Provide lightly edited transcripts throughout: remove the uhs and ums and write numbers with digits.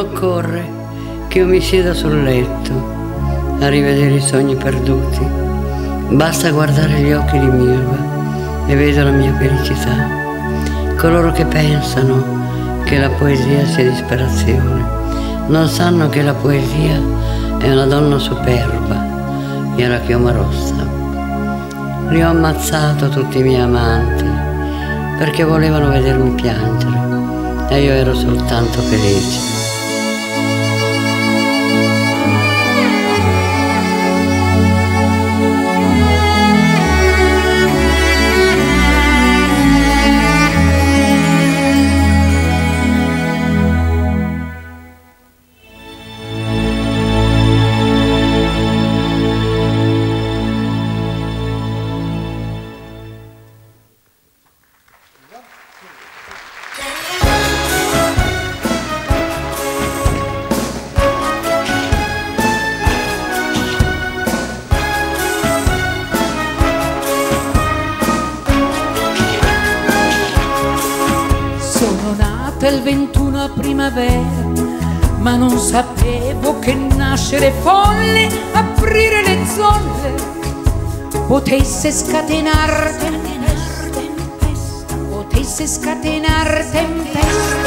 occorre che io mi sieda sul letto a rivedere i sogni perduti. Basta guardare gli occhi di Mirva e vedo la mia felicità. Coloro che pensano che la poesia sia disperazione non sanno che la poesia è una donna superba e la chioma rossa. Li ho ammazzato tutti i miei amanti perché volevano vedermi piangere e io ero soltanto felice. Il 21 a primavera, ma non sapevo che nascere folle, aprire le zolle, potesse scatenar tempesta, potesse scatenar tempesta.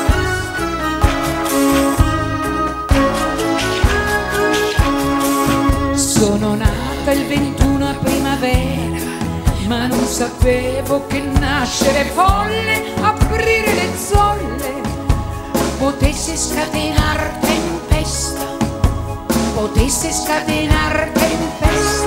Sono nata il 21 a primavera, ma non sapevo che nascere folle, aprire le zolle, potesse scatenar tempesta, potesse scatenar tempesta.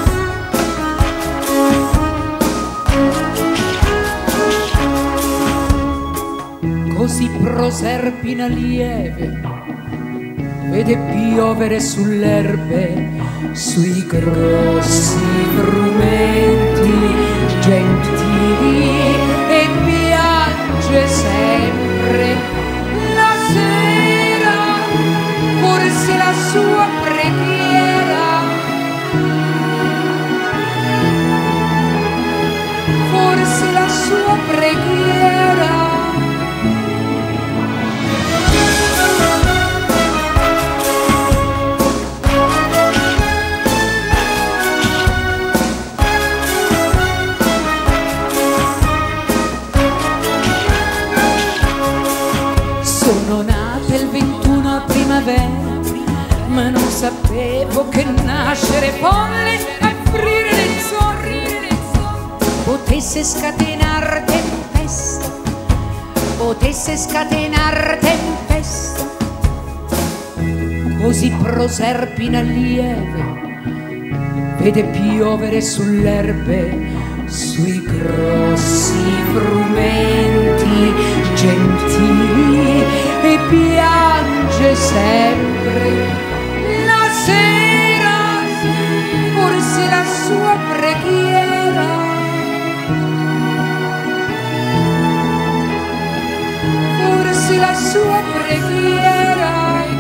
Così Proserpina lieve vede piovere sull'erbe, sui grossi frumenti gentili, e piange sempre la sera, forse la sua preghiera, forse la sua preghiera. Sono nata il 21 a primavera, ma non sapevo che nascere folle, aprire le zolle, potesse scatenar tempesta, potesse scatenar tempesta. Così Proserpina lieve vede piovere sull'erbe, sui grossi frumenti gentili, e piange sempre la sera, forse la sua preghiera, forse la sua preghiera.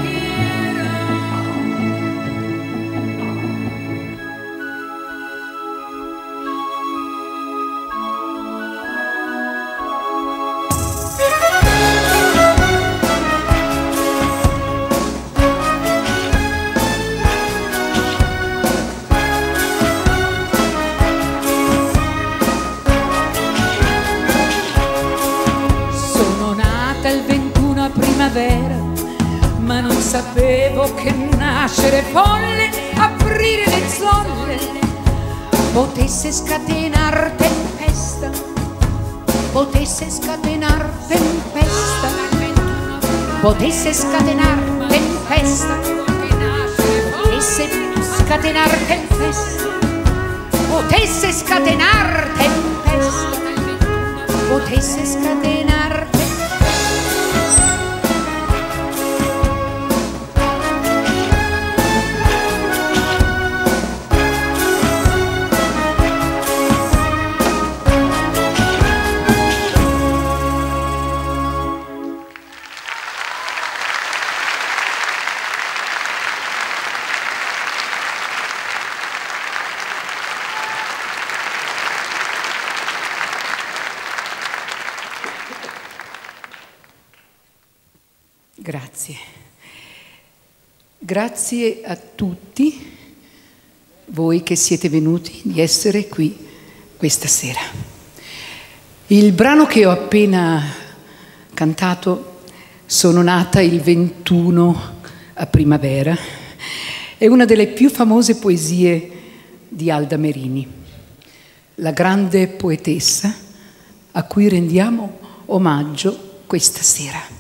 Ma non sapevo che nascere folle, aprire le zolle, potesse scatenar tempesta, potesse scatenar tempesta, potesse scatenar tempesta, potesse scatenar tempesta, potesse scatenar tempesta, potesse scatenar tempesta. Grazie. Grazie a tutti voi che siete venuti di essere qui questa sera. Il brano che ho appena cantato, Sono nata il 21 a primavera, è una delle più famose poesie di Alda Merini, la grande poetessa a cui rendiamo omaggio questa sera.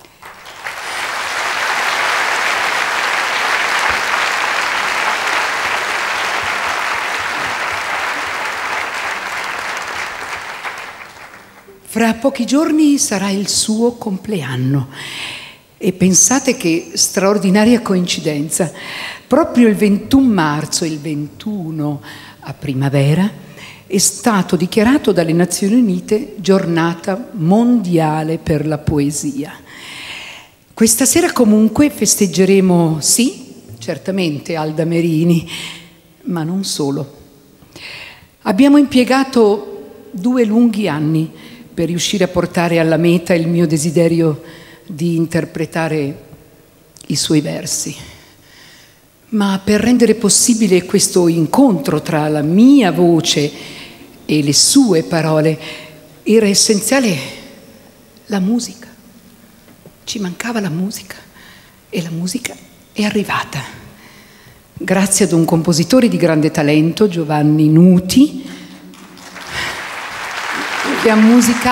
Fra pochi giorni sarà il suo compleanno e pensate che straordinaria coincidenza, proprio il 21 marzo, il 21 a primavera, è stato dichiarato dalle Nazioni Unite Giornata Mondiale per la Poesia. Questa sera comunque festeggeremo, sì, certamente Alda Merini, ma non solo. Abbiamo impiegato 2 lunghi anni per riuscire a portare alla meta il mio desiderio di interpretare i suoi versi. Ma per rendere possibile questo incontro tra la mia voce e le sue parole era essenziale la musica. Ci mancava la musica e la musica è arrivata. Grazie ad un compositore di grande talento, Giovanni Nuti, che ha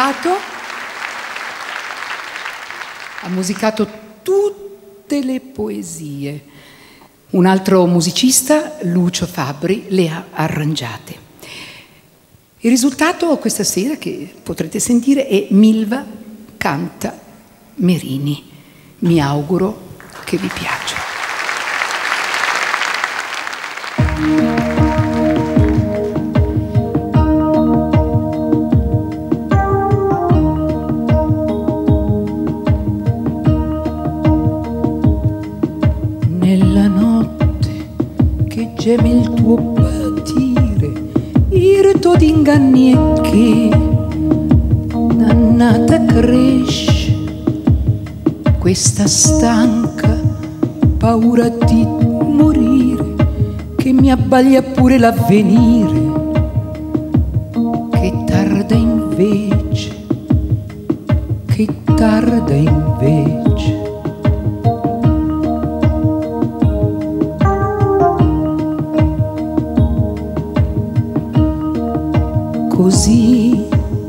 musicato tutte le poesie. Un altro musicista, Lucio Fabbri, le ha arrangiate. Il risultato questa sera, che potrete sentire, è Milva canta Merini. Mi auguro che vi piaccia. Geme il tuo patire, irto d'inganni e che dannata cresce questa stanca paura di morire che mi abbaglia pure l'avvenire, che tarda invece, che tarda invece. Così,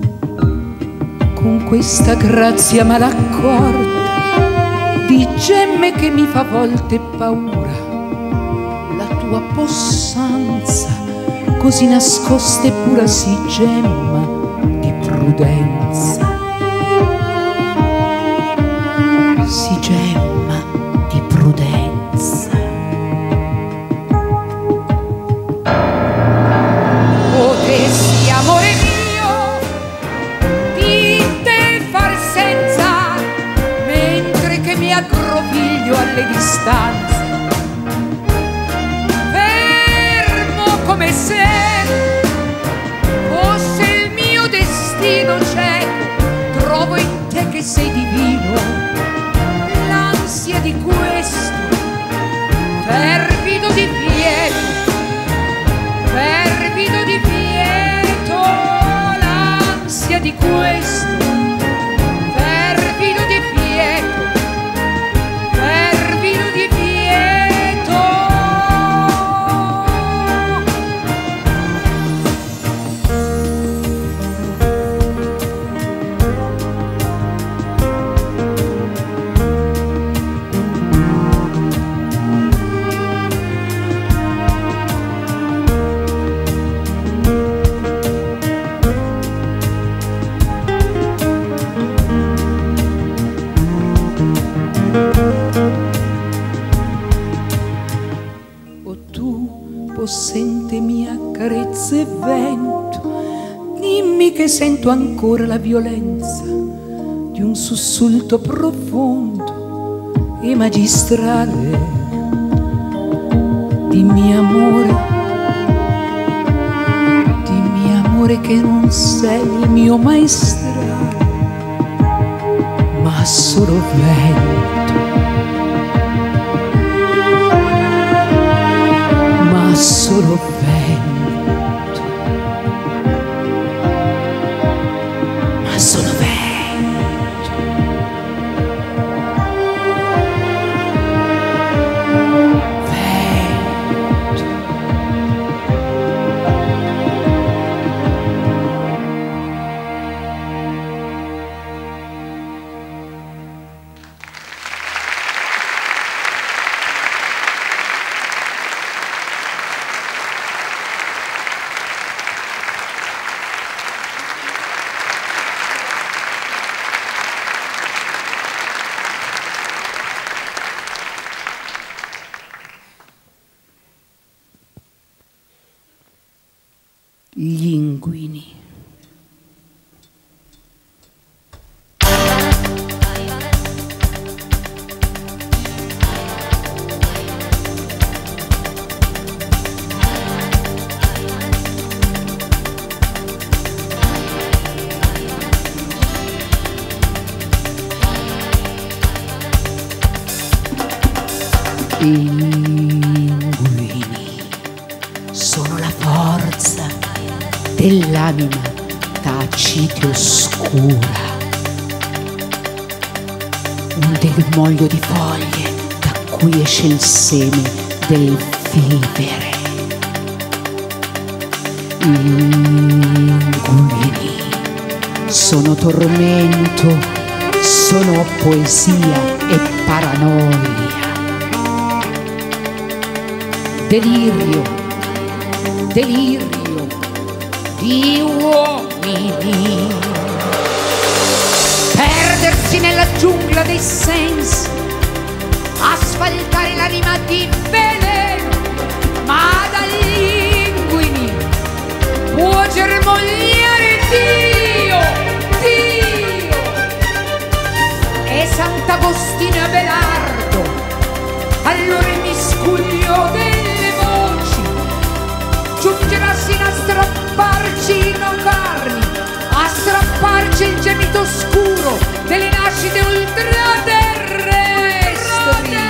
con questa grazia malaccorta di gemme che mi fa a volte paura, la tua possanza così nascosta e pura si gemma di prudenza, si gemma di prudenza. Alle distanze, fermo come se fosse il mio destino cieco, trovo in te che sei divino l'ansia di questo fervido di pieto, fervido di pieto, l'ansia di questo fervido di pieto. Possente accarezze e vento, dimmi che sento ancora la violenza di un sussulto profondo e magistrale. Dimmi amore che non sei il mio maestrale, ma solo vento. gli inguini. I inguini sono la forza dell'anima tacita e oscura, un germoglio di foglie da cui esce il seme del vivere. I inguini sono tormento, sono poesia e paranoia. Delirio, delirio di uomini. Perdersi nella giungla dei sensi, asfaltare l'anima di veleno, ma dagli inguini può germogliare Dio, Dio. E Sant'Agostino e Abelardo, allora il miscuglio delle voci giungerà sino a strapparci i carni, a strapparci il gemito oscuro delle nascite ultraterrestri.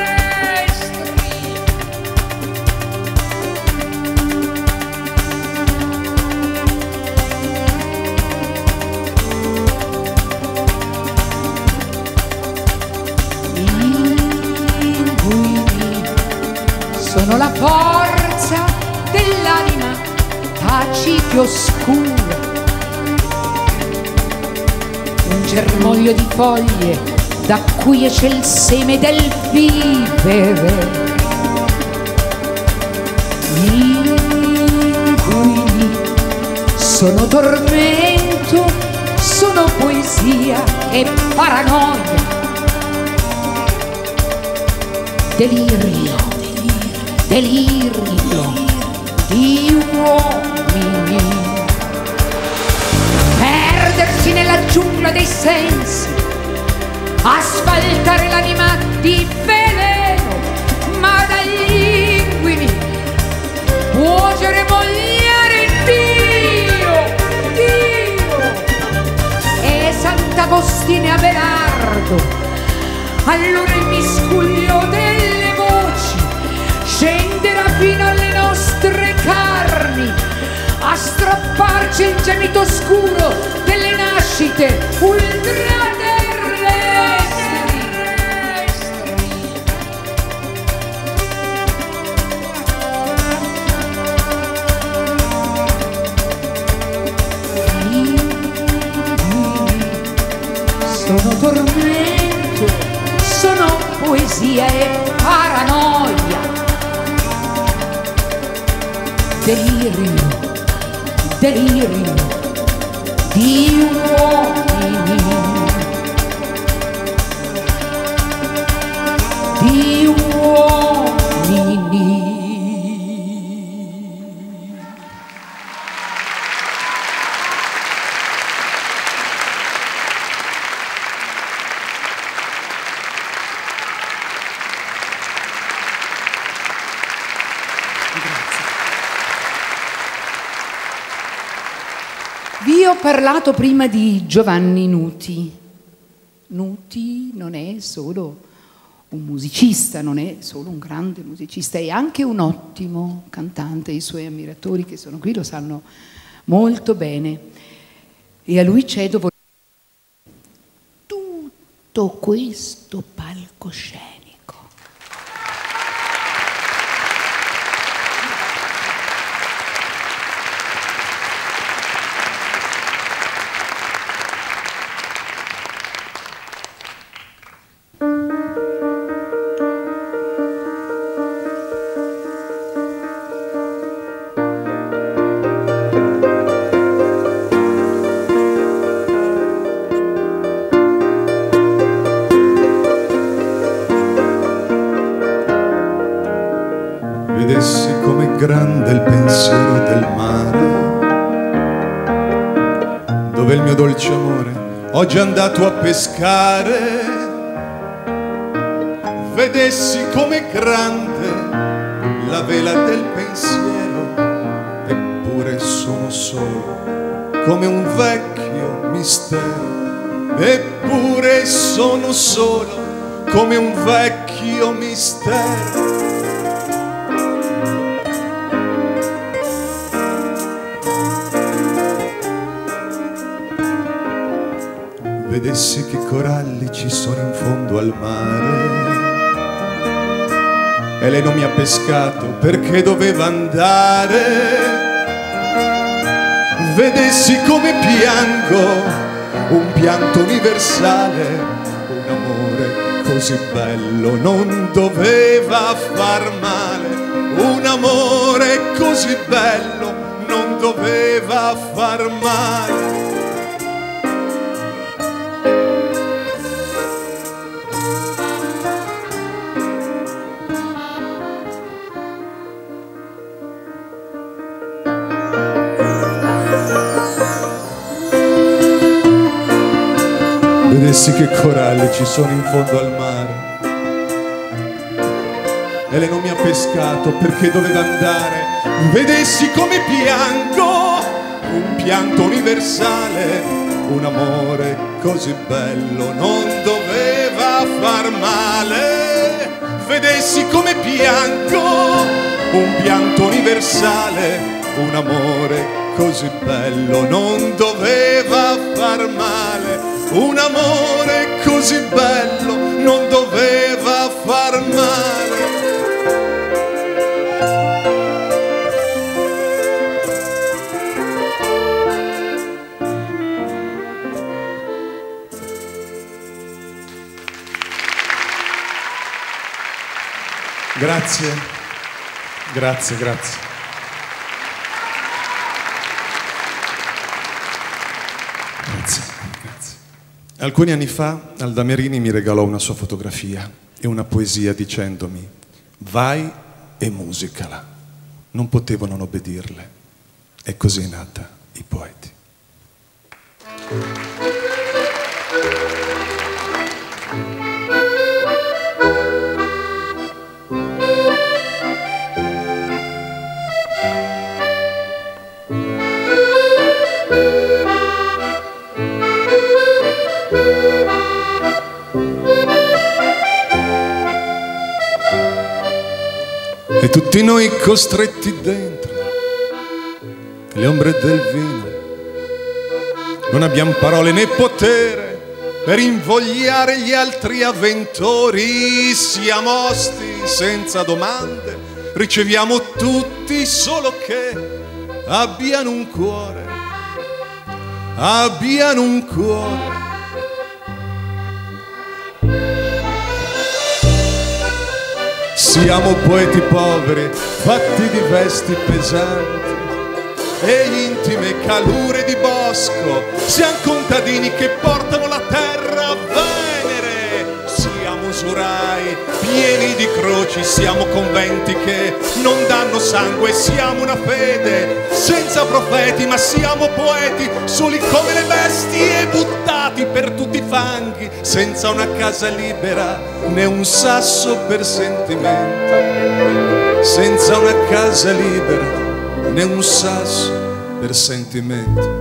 Sono la forza dell'anima tacita e oscura, un germoglio di foglie da cui esce il seme del vivere. Gli inguini sono tormento, sono poesia e paranoia. Delirio, delirio di uomini. Perdersi nella giungla dei sensi, asfaltare l'anima di veleno, ma dagli inguini può germogliare Dio, Dio. E Sant'Agostino e Abelardo, allora il miscuglio delle voci scenderà fino alle nostre carni, a strapparci il gemito oscuro delle nascite ultraterrestri. Sono tormento, sono poesia e paranoia. Delirio, delirio di uomini, di uomini. Vi ho parlato prima di Giovanni Nuti. Nuti non è solo un musicista, non è solo un grande musicista, è anche un ottimo cantante. I suoi ammiratori che sono qui lo sanno molto bene. E a lui cedo tutto questo palcoscenico. Vedessi com'è grande il pensiero del mare, dov'è il mio dolce amore? Oggi è andato a pescare, vedessi com'è grande la vela del pensiero, eppure sono solo come un vecchio mistero, eppure sono solo come un vecchio mistero. Vedessi che coralli ci sono in fondo al mare, e lei non mi ha pescato perché doveva andare. Vedessi come piango, un pianto universale, un amore così bello non doveva far male, un amore così bello non doveva far male. Vedessi che coralli ci sono in fondo al mare, e lei non mi ha pescato perché doveva andare. Vedessi come piango, un pianto universale, un amore così bello non doveva far male. Vedessi come piango, un pianto universale, un amore così bello non doveva far male. Un amore così bello non doveva far male. Grazie, grazie, grazie. Grazie. Alcuni anni fa Alda Merini mi regalò una sua fotografia e una poesia dicendomi: vai e musicala. Non potevo non obbedirle. E così è nata I Poeti. E tutti noi costretti dentro le ombre del vino, non abbiamo parole né potere per invogliare gli altri avventori. Siamo osti senza domande, riceviamo tutti solo che abbiano un cuore, abbiano un cuore. Siamo poeti poveri, fatti di vesti pesanti e intime calure di bosco. Siamo contadini che portano la terra a Venere. Siamo usurai pieni di croci, siamo conventi che non danno sangue. Siamo una fede senza profeti, ma siamo poeti soli come le bestie, buttati per tutti i fanghi, senza una casa libera né un sasso per sentimento, senza una casa libera né un sasso per sentimento.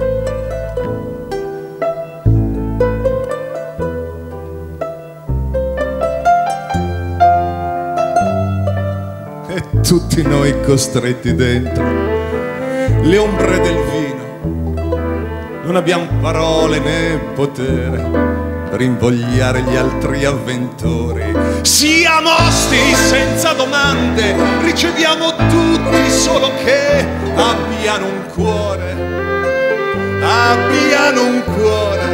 E tutti noi costretti dentro le ombre del vino, non abbiamo parole né potere per invogliare gli altri avventori. Siamo osti senza domande, riceviamo tutti solo che abbiano un cuore, abbiano un cuore,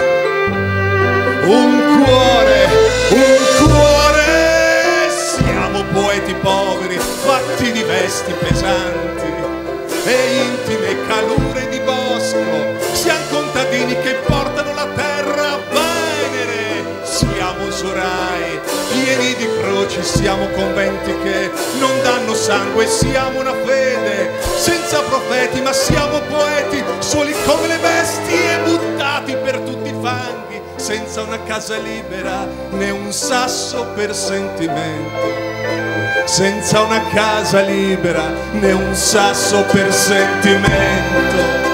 un cuore, un cuore. Siamo poeti poveri, fatti di vesti pesanti e intime calure di bosco. Siamo contadini che portano la terra a Venere. Siamo usurai pieni di croci, siamo conventi che non danno sangue. Siamo una fede senza profeti, ma siamo poeti soli come le bestie, senza una casa libera né un sasso per sentimento. Senza una casa libera né un sasso per sentimento.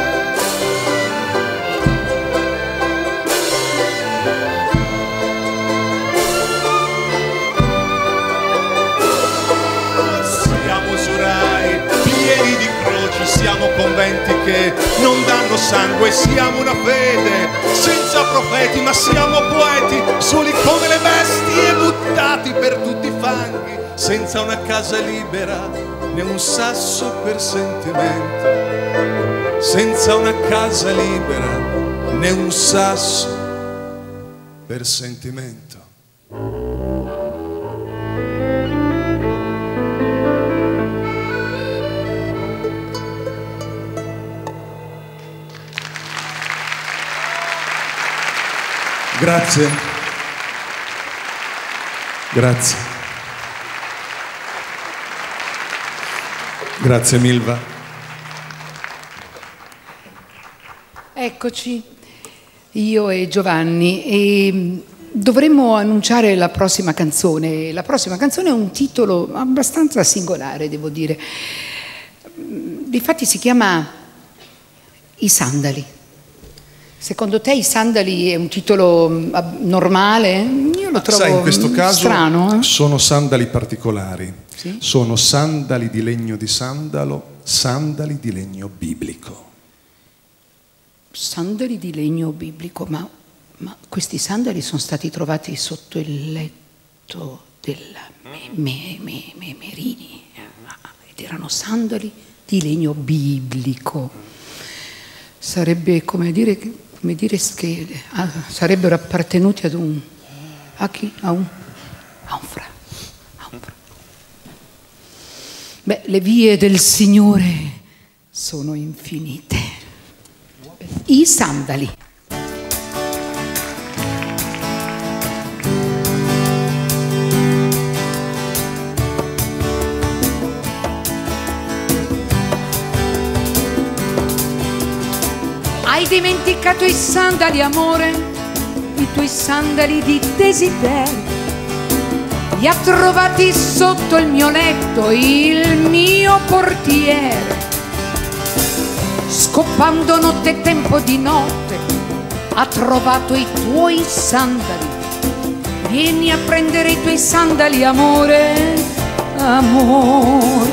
Siamo conventi che non danno sangue, siamo una fede senza profeti, ma siamo poeti, soli come le bestie, buttati per tutti i fanghi, senza una casa libera né un sasso per sentimento, senza una casa libera né un sasso per sentimento. Grazie. Grazie. Grazie Milva. Eccoci, io e Giovanni, e dovremmo annunciare la prossima canzone. La prossima canzone ha un titolo abbastanza singolare, devo dire. Difatti si chiama I sandali. Secondo te I sandali è un titolo normale? Io lo trovo strano. Sai, in questo caso strano, sono sandali particolari. Sì? Sono sandali di legno di sandalo, sandali di legno biblico. Sandali di legno biblico, ma questi sandali sono stati trovati sotto il letto della Merini ed erano sandali di legno biblico. Sarebbe come dire che sarebbero appartenuti ad un fra. Beh, le vie del Signore sono infinite. I sandali. Hai dimenticato i sandali, amore, i tuoi sandali di desiderio. Li ha trovati sotto il mio letto il mio portiere. Scopando notte e tempo di notte ha trovato i tuoi sandali. Vieni a prendere i tuoi sandali, amore, amore.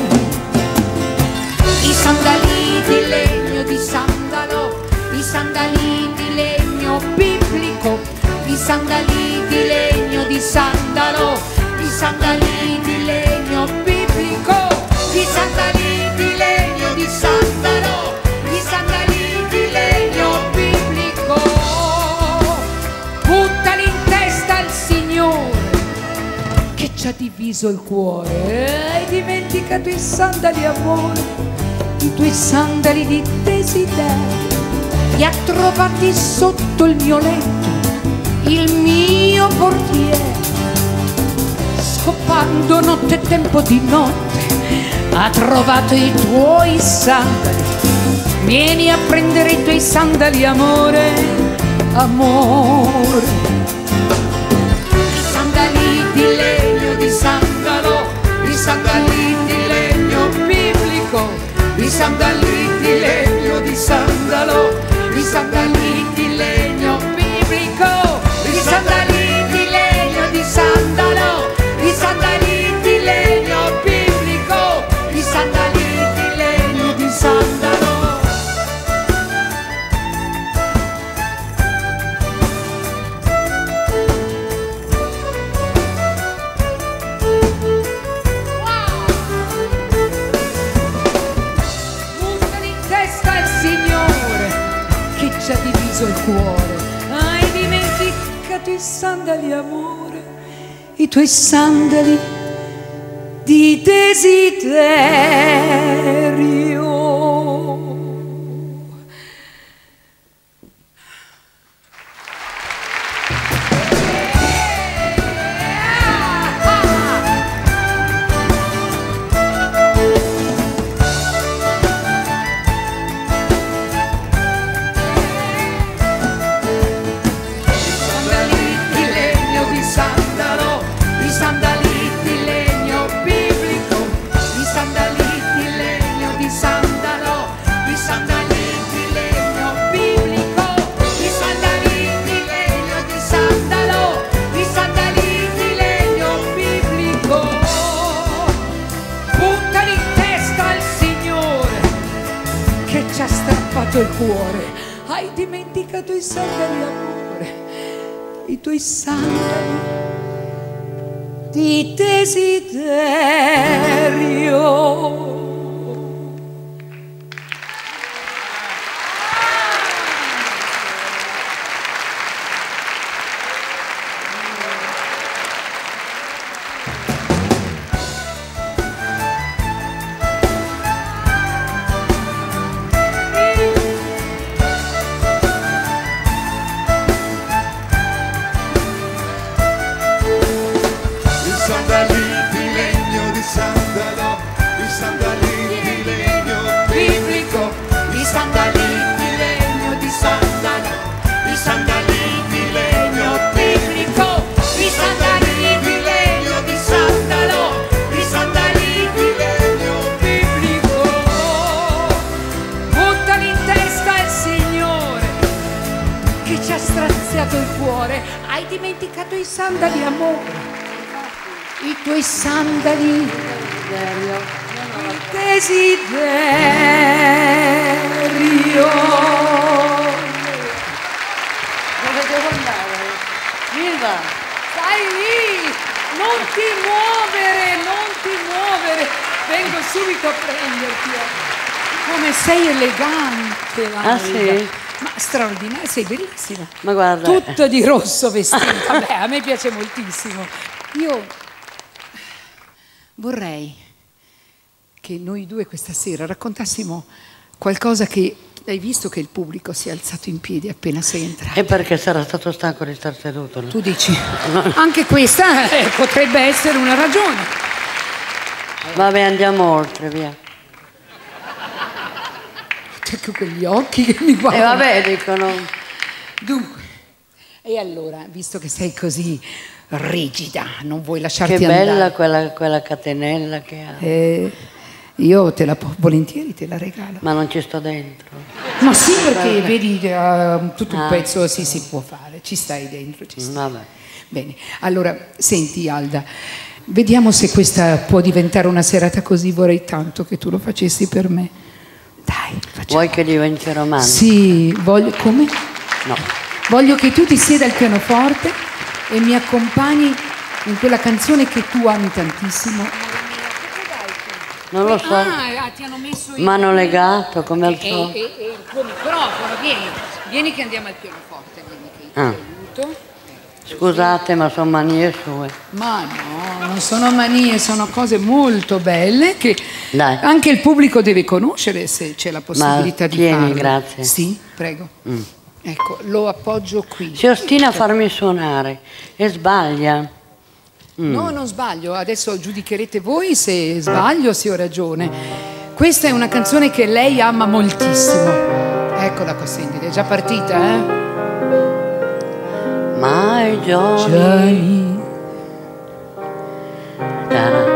I sandali di legno di sandalo, i sandali di legno biblico, i sandali di legno di sandalo, i sandali di legno biblico, i sandali di legno di sandalo, i sandali di legno biblico. Buttali in testa al Signore che ci ha diviso il cuore. Hai dimenticato i sandali, amore, i tuoi sandali di desiderio. Li ha trovati sotto il mio letto il mio portiere. Scopando notte e tempo di notte ha trovato i tuoi sandali. Vieni a prendere i tuoi sandali, amore, amore. I sandali di legno di sandalo, i sandali di legno biblico, i sandali di legno di sandalo, i sandali di legno biblico, i sandali di legno di sandalo, i sandali di legno biblico, i sandali di legno di sandalo. Wow! Buttali in testa al Signore che ci ha diviso il cuore. Hai dimenticato i sandali, amore, i tuoi sandali di desiderio. Sandali che ci ha strappato il cuore. Hai dimenticato i sandali, amore, i tuoi sandali di desiderio. Hai dimenticato i sandali, amore, i tuoi sandali di desiderio. Dove devo andare? Viva! Stai lì, non ti muovere, vengo subito a prenderti. Come sei elegante, Laura. Ah sì? Ma straordinaria, sei bellissima. Ma guarda. Tutta di rosso vestita. Beh, a me piace moltissimo. Io vorrei che noi due questa sera raccontassimo qualcosa che hai visto che il pubblico si è alzato in piedi appena sei entrato. E perché sarà stato stanco di star seduto? No? Tu dici, anche questa potrebbe essere una ragione. Vabbè, andiamo oltre, via. Ecco quegli occhi che mi guardano. E vabbè, dicono. Dunque, e allora, visto che sei così rigida, non vuoi lasciarti Che andare. bella quella catenella che ha. Io volentieri te la regalo. Ma non ci sto dentro. Ma sì, perché vedi, tutto un pezzo si può fare, ci stai dentro, ci stai. Vabbè. Bene, allora, senti Alda, vediamo se questa può diventare una serata così, vorrei tanto che tu lo facessi per me. Dai, facciamo. Vuoi che diventi romantico? Sì, voglio... Come? No. Voglio che tu ti sieda al pianoforte e mi accompagni in quella canzone che tu ami tantissimo. Non lo so. Ti hanno messo il... Mano legato, come al solito. E il tuo microfono, vieni che andiamo al pianoforte, vieni che ti aiuto. Scusate, ma sono manie sue. Ma no, non sono manie, sono cose molto belle che Dai. anche il pubblico deve conoscere se c'è la possibilità di tieni, farlo. grazie. Sì, prego. Ecco, lo appoggio qui. Si ostina a farmi suonare e sbaglia. No, non sbaglio, adesso giudicherete voi se sbaglio o se ho ragione. Questa è una canzone che lei ama moltissimo. Eccola qua, sentite, è già partita, eh? My Johnny. Ta-da.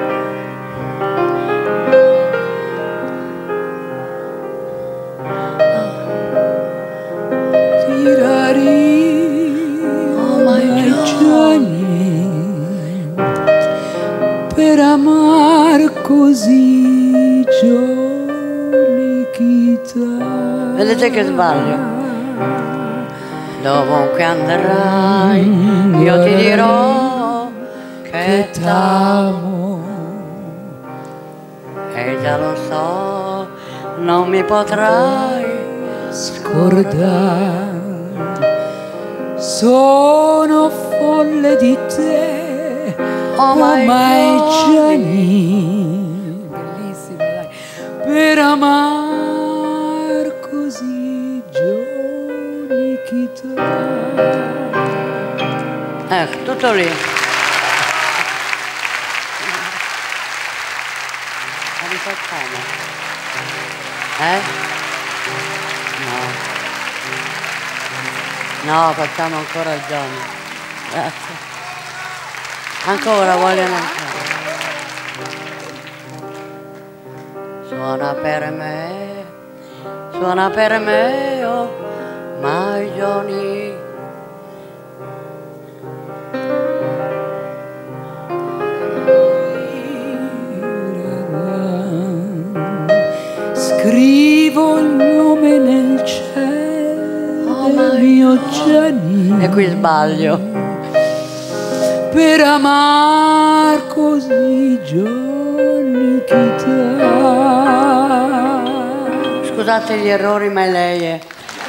Oh my Johnny, per amar così Giolichita. Vedete che sbaglio? Dovunque andrai, io ti dirò che t'amo. E già lo so, non mi potrai scordare. Sono folle di te, oh my Johnny. Bellissima, dai. Per amar così Giolichita. Ecco, tutto lì. La rifacciamo? No, facciamo ancora il Johnny. Grazie. Ancora vogliono ancora. Suona per me, oh my Johnny. Scrivo Gianni. E qui sbaglio. Per amar così Gianni chi t'ha. Scusate gli errori, ma è lei è.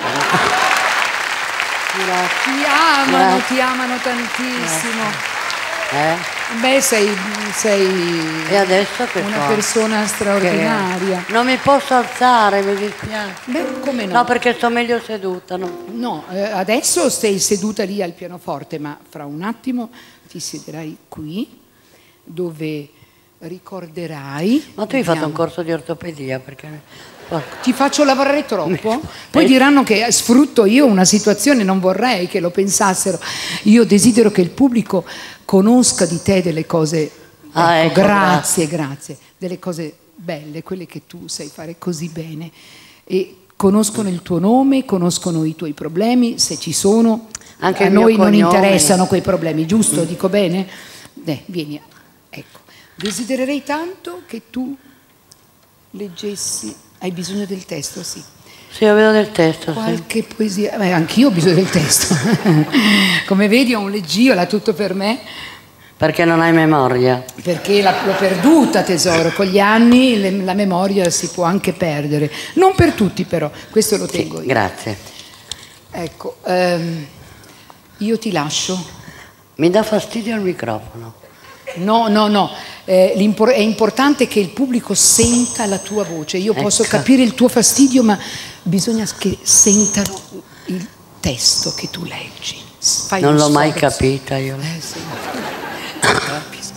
Ti amano tantissimo. Beh, sei E adesso che una persona straordinaria. Non mi posso alzare, mi dispiace. Beh, come no? No, perché sto meglio seduta, no? No, adesso stai seduta lì al pianoforte, ma fra un attimo ti siederai qui, dove ricorderai... Ma tu hai fatto un corso di ortopedia, perché... Ti faccio lavorare troppo? Poi diranno che sfrutto io una situazione, non vorrei che lo pensassero. Io desidero che il pubblico conosca di te delle cose... ecco, grazie. Delle cose belle, quelle che tu sai fare così bene. E conoscono il tuo nome, conoscono i tuoi problemi, se ci sono. Anche a noi non interessano quei problemi, giusto? Dico bene? Vieni, ecco. Desidererei tanto che tu leggessi. Hai bisogno del testo, sì. Sì, ho bisogno del testo. Qualche poesia. Anch'io ho bisogno del testo. Come vedi ho un leggio, l'ha tutto per me. Perché non hai memoria? Perché l'ho perduta, tesoro. Con gli anni la memoria si può anche perdere. Non per tutti, però. Questo lo tengo io. Grazie. Ecco, io ti lascio. Mi dà fastidio il microfono. No. È importante che il pubblico senta la tua voce. Io posso capire il tuo fastidio, ma bisogna che sentano il testo che tu leggi. Non l'ho mai capita io. Sì. Capisco.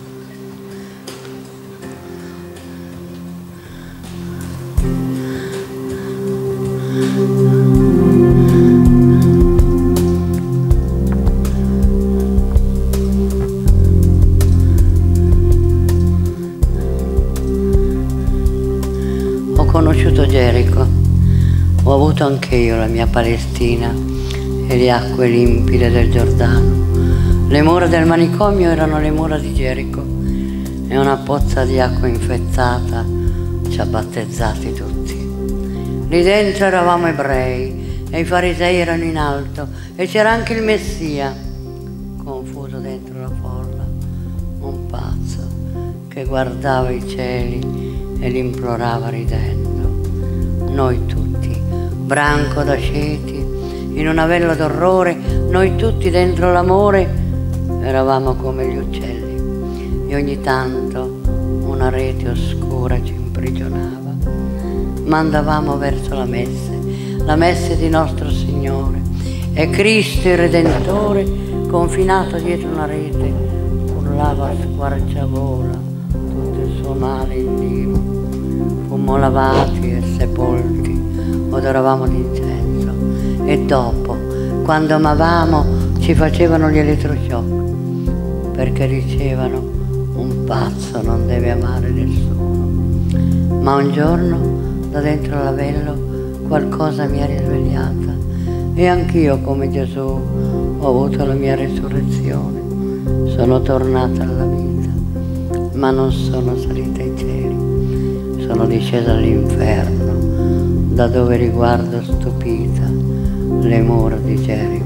Ho conosciuto Gerico, ho avuto anche io la mia Palestina e le acque limpide del Giordano. Le mura del manicomio erano le mura di Gerico e una pozza di acqua infettata ci ha battezzati tutti. Lì dentro eravamo ebrei e i farisei erano in alto e c'era anche il Messia, confuso dentro la folla, un pazzo che guardava i cieli e li implorava ridendo. Noi tutti, branco d'asceti, in una vella d'orrore, noi tutti dentro l'amore eravamo come gli uccelli e ogni tanto una rete oscura ci imprigionava, ma andavamo verso la messe di nostro Signore, e Cristo il Redentore, confinato dietro una rete, urlava a squarciagola tutto il suo male in Dio. Fummo lavati e sepolti, odoravamo l'incenso, e dopo, quando amavamo, ci facevano gli elettroshock, perché dicevano un pazzo non deve amare nessuno. Ma un giorno, da dentro la vello, qualcosa mi ha risvegliata, e anch'io, come Gesù, ho avuto la mia resurrezione. Sono tornata alla vita, ma non sono salita ai cieli. Sono discesa all'inferno, da dove riguardo stupita le mura di Gerico.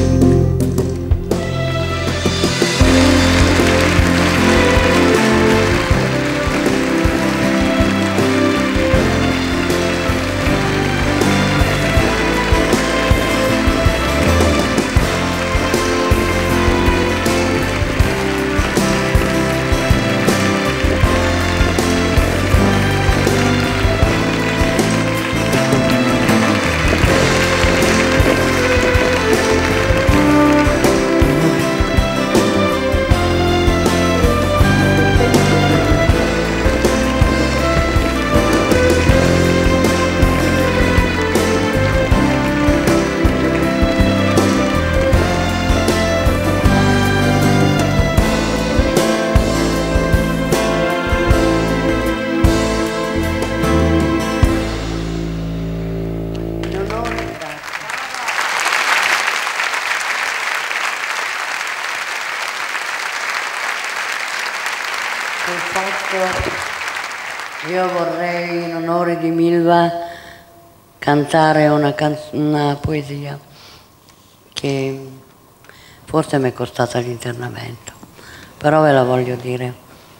Io vorrei, in onore di Milva, cantare una poesia che forse mi è costata l'internamento, però ve la voglio dire.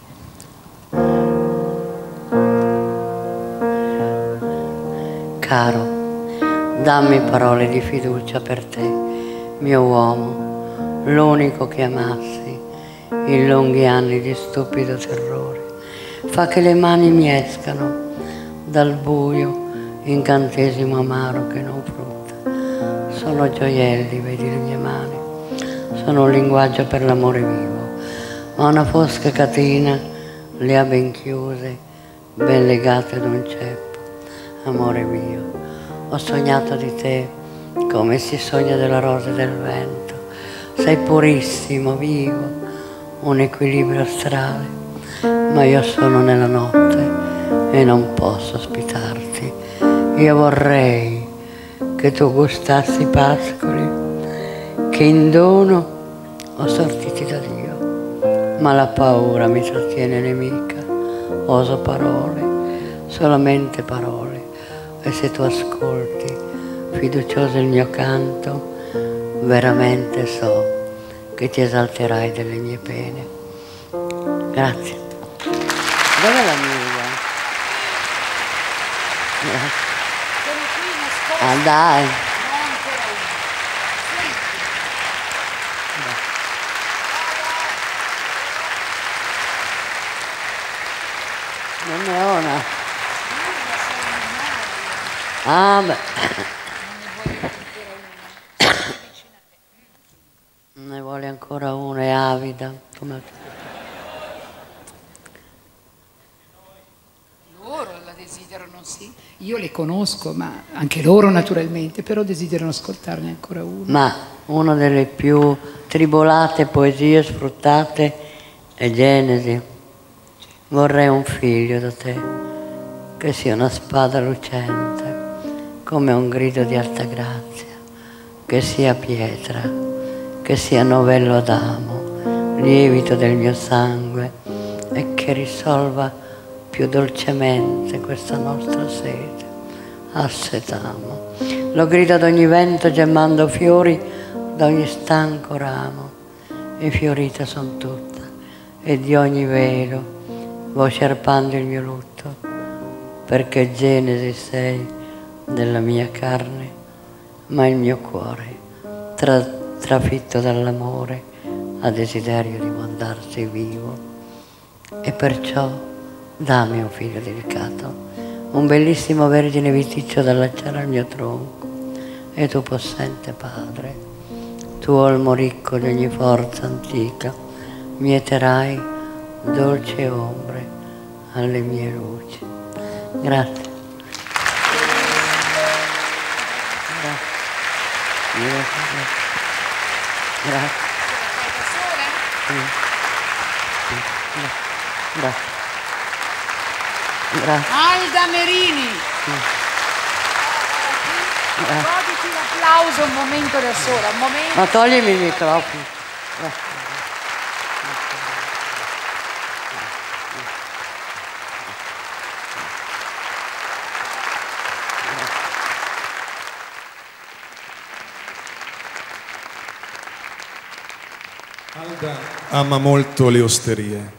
Caro, dammi parole di fiducia per te, mio uomo, l'unico che amassi in lunghi anni di stupido terrore. Fa che le mani mi escano dal buio, incantesimo amaro che non frutta. Sono gioielli, vedi le mie mani, sono un linguaggio per l'amore vivo, ma una fosca catena le ha ben chiuse, ben legate ad un ceppo. Amore mio, ho sognato di te come si sogna della rosa e del vento. Sei purissimo, vivo, un equilibrio astrale, ma io sono nella notte e non posso ospitarti. Io vorrei che tu gustassi i pascoli che in dono ho sortiti da Dio, ma la paura mi trattiene nemica. Oso parole, solamente parole, e se tu ascolti fiducioso il mio canto, veramente so che ti esalterai delle mie pene. Grazie. Dov'è la musica? Ah, dai. Non ne ho una. Ah, beh. Ne vuole ancora una, è avida. Come... Loro la desiderano, sì. Io le conosco, ma anche loro naturalmente, però desiderano ascoltarne ancora una. Ma una delle più tribolate poesie sfruttate è Genesi. Vorrei un figlio da te, che sia una spada lucente, come un grido di alta grazia, che sia pietra, che sia novello d'amo, lievito del mio sangue, e che risolva più dolcemente questa nostra sete. Assetamo. Lo grido ad ogni vento gemmando fiori da ogni stanco ramo, e fiorita son tutta, e di ogni velo vo scerpando il mio lutto, perché Genesi sei della mia carne, ma il mio cuore, trafitto dall'amore, ha desiderio di mandarsi vivo. E perciò dammi un figlio delicato, un bellissimo vergine viticcio da allacciare al mio tronco, e tu possente Padre, tu olmo ricco di ogni forza antica, mieterai dolci ombre alle mie luci. Grazie. Grazie. Grazie. Alda Merini. Goditi l'applauso un momento da sola, un momento. Ma toglimi il microfono. Alda ama molto le osterie.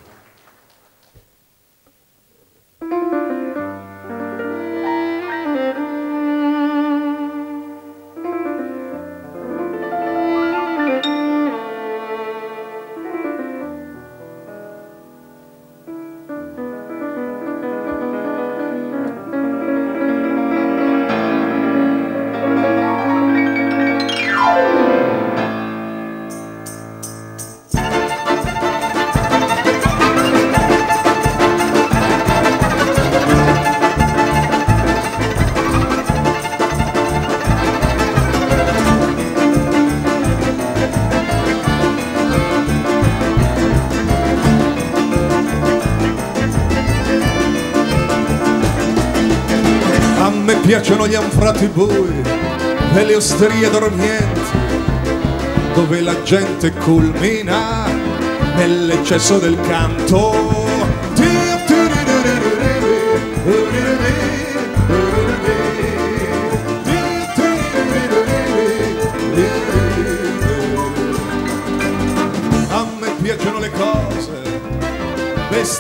Piacciono gli anfratti bui e le osterie dormienti, dove la gente culmina nell'eccesso del canto.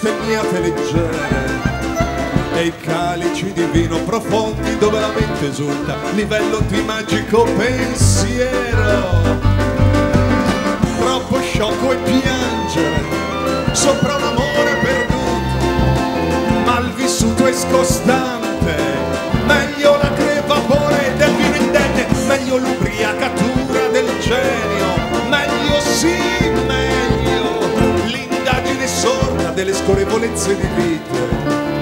bestemmiate leggere e i calici di vino profondi dove la mente esulta, livello di magico pensiero. Troppo sciocco e piangere sopra un amore perduto, malvissuto e scostante, meglio la crepapore del vino indenne, meglio l'ubriacatura del genio, meglio sì, meglio l'indagine sorda delle scorrevolezze di vita.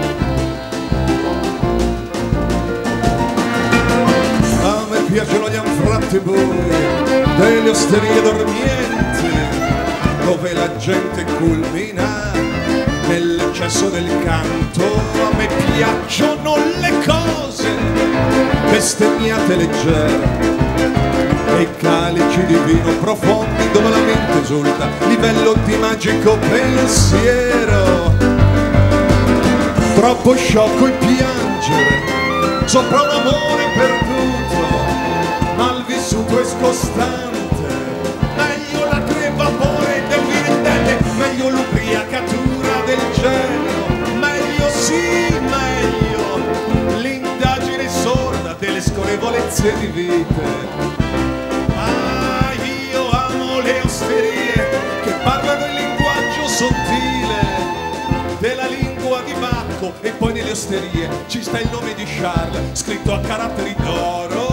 A me piacciono gli anfratti bui delle osterie dormienti, dove la gente culmina nell'eccesso del canto. A me piacciono le cose bestemmiate leggere e i calici di vino profondi dove la mente esulta, livello di magico pensiero. Troppo sciocco e piangere sopra un amore perduto, malvissuto e scostante, meglio la crepapore del vino indenne, meglio l'ubriacatura del genio, meglio sì, meglio l'indagine sorda delle scorrevolezze di vite. Ah, io amo le osterie che parlano il linguaggio sottile della lingua di Bacco, e poi nelle osterie ci sta il nome di Charles scritto a caratteri d'oro.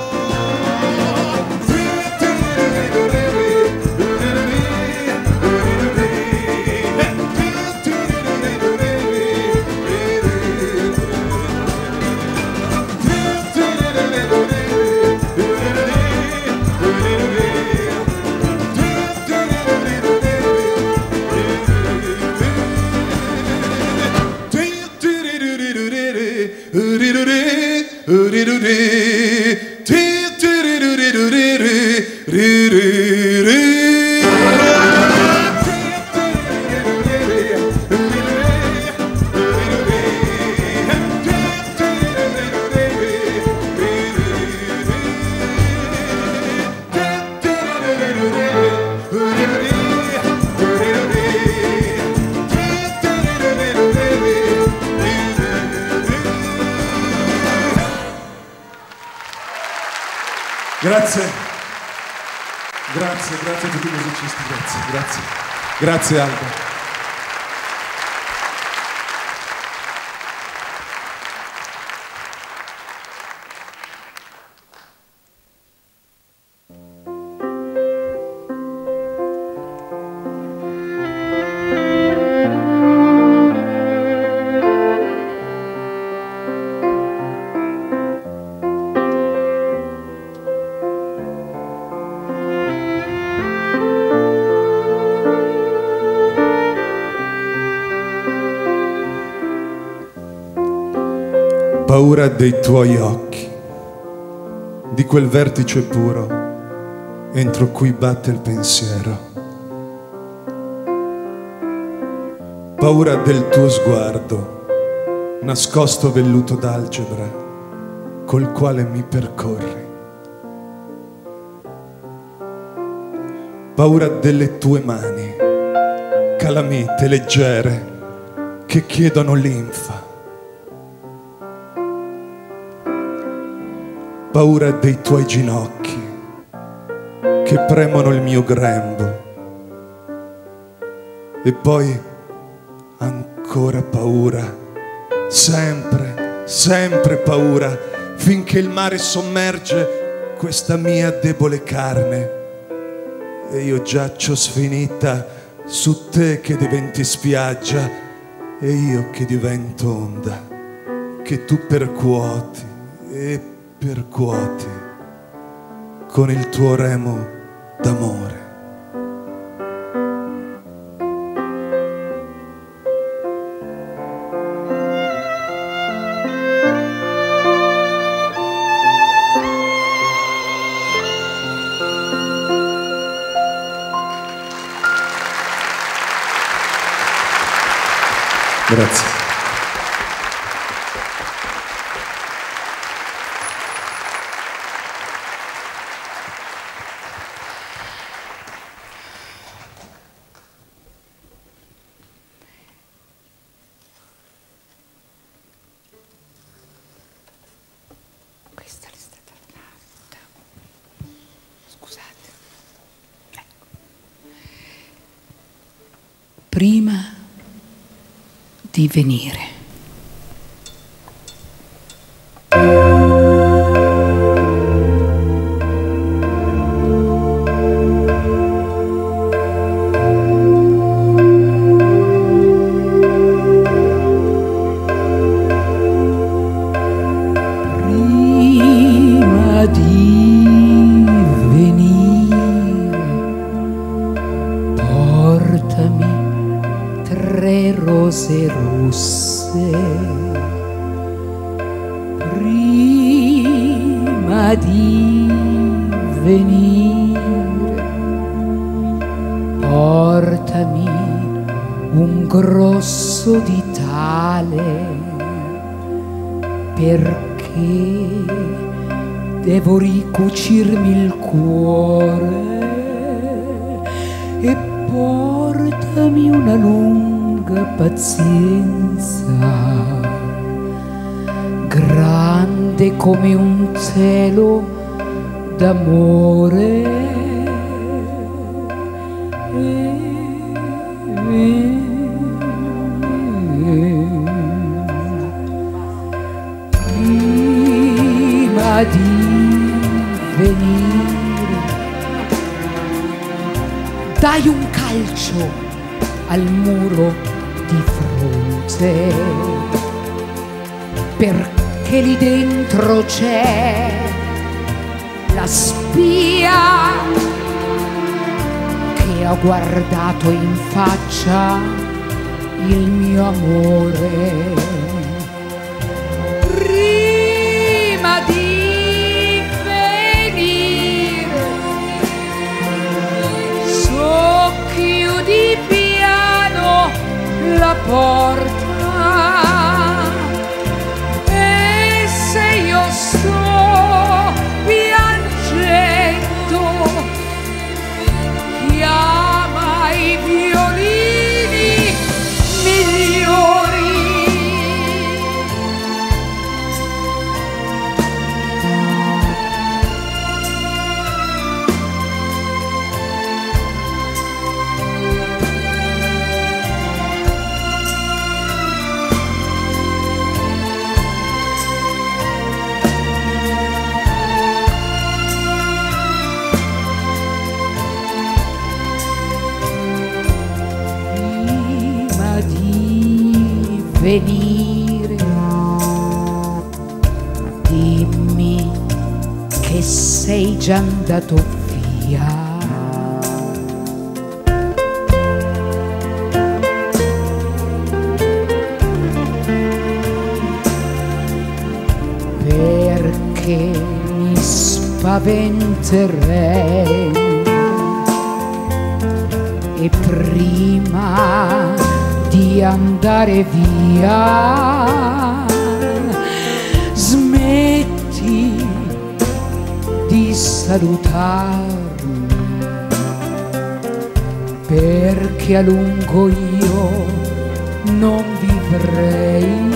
Grazie a tutti i musicisti, grazie Alba. Paura dei tuoi occhi, di quel vertice puro entro cui batte il pensiero. Paura del tuo sguardo, nascosto velluto d'algebra, col quale mi percorri. Paura delle tue mani, calamite, leggere, che chiedono linfa. Paura dei tuoi ginocchi che premono il mio grembo. E poi ancora paura, sempre, sempre paura, finché il mare sommerge questa mia debole carne e io giaccio sfinita su te che diventi spiaggia e io che divento onda, che tu percuoti e percuoti con il tuo remo d'amore. Grazie. prima di venire. Prima di venire, portami un grosso di tale, perché devo ricucirmi il cuore, e portami una lunga pazienza, grande come un cielo d'amore. Prima di venire, dai un calcio al muro di fronte, perché lì dentro c'è la spia che ha guardato in faccia il mio amore. Prima di venire, socchiudi piano la porta, e se io sto piangendo, chiama i violini migliori. Prima di venire, dimmi che sei già andato via. Perché mi spaventerei, e prima di andare via smetti di salutarmi, perché a lungo io non vivrei.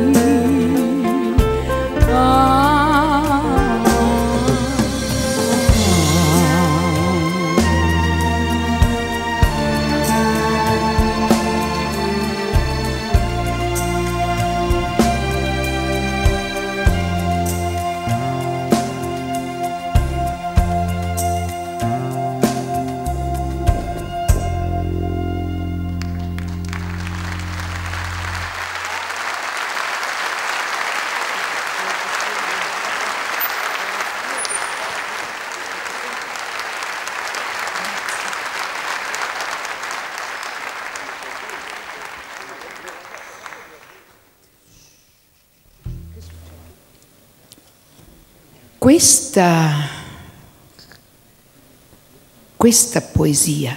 Questa poesia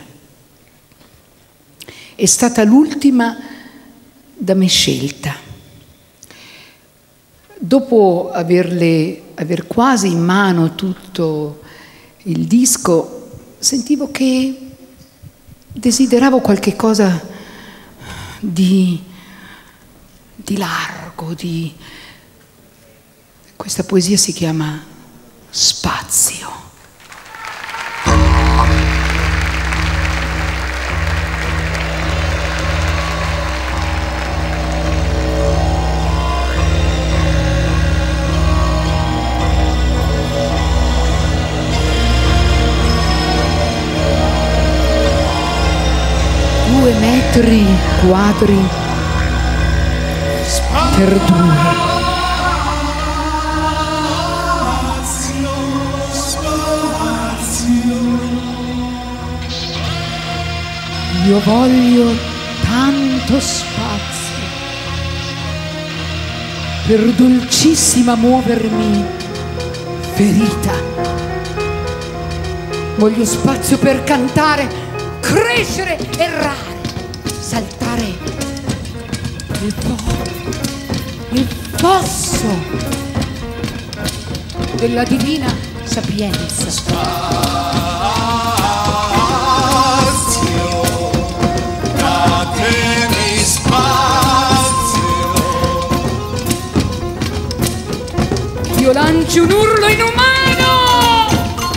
è stata l'ultima da me scelta. Dopo aver quasi in mano tutto il disco, sentivo che desideravo qualche cosa di largo, Questa poesia si chiama Spazio. metri quadri per 2. Io voglio tanto spazio per dolcissima muovermi ferita. Voglio spazio per cantare, crescere, errare, saltare il fosso della divina sapienza. Io lancio un urlo inumano,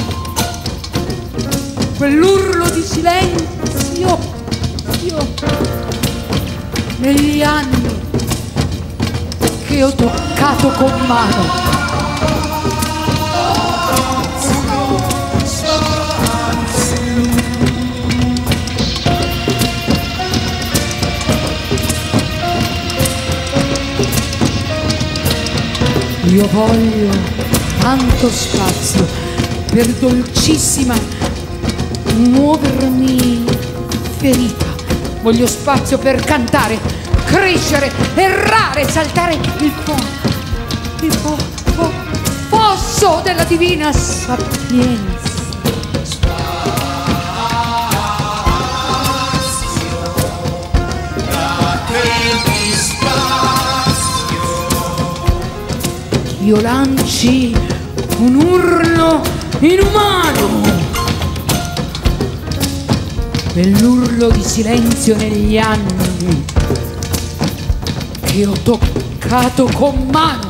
quell'urlo di silenzio, negli anni che ho toccato con mano. Io voglio tanto spazio per dolcissima muovermi ferita. Voglio spazio per cantare, crescere, errare, saltare il fosso della divina sapienza. Io lanci un urlo inumano, quell'urlo di silenzio negli anni che ho toccato con mano.